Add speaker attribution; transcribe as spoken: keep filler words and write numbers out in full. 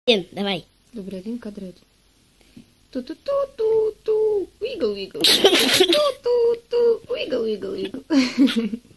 Speaker 1: Wiem, dawaj.
Speaker 2: Dobra, wiem kadret. Tu, tu, tu, tu, tu. Wiggle, wiggle. Tu, tu, tu. Wiggle, wiggle, wiggle.